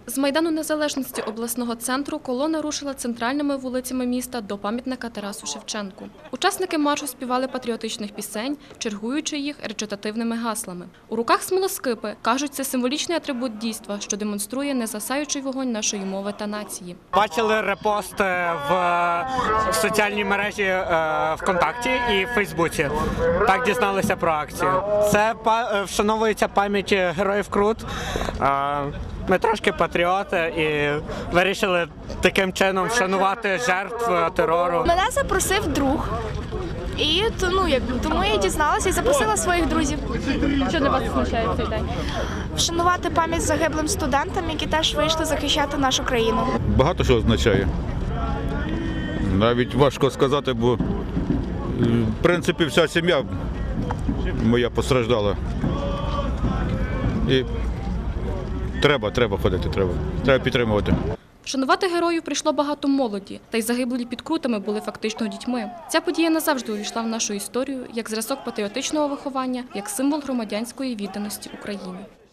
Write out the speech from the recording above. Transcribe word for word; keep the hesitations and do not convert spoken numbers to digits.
З Майдану Незалежності обласного центру колона рушила центральними вулицями міста до пам'ятника Тарасу Шевченку. Учасники маршу співали патріотичних пісень, чергуючи їх речитативними гаслами. У руках смолоскипи. Кажуть, це символічний атрибут дійства, що демонструє незасаючий вогонь нашої мови та нації. Бачили репост в соціальній мережі ВКонтакті і в Фейсбуці. Так дізналися про акцію. Це вшановується пам'ять героїв Крут. Ми трошки патріоти і вирішили таким чином вшанувати жертв терору. Мене запросив друг. І ну, як, тому я дізналася і запросила своїх друзів. Що для вас означає цей день? Вшанувати пам'ять загиблим студентам, які теж вийшли захищати нашу країну. Багато що означає. Навіть важко сказати, бо в принципі вся сім'я моя постраждала. І треба, треба ходити, треба. Треба підтримувати. Вшанувати героїв прийшло багато молоді, та й загиблі під Крутами були фактично дітьми. Ця подія назавжди увійшла в нашу історію як зразок патріотичного виховання, як символ громадянської відданості Україні.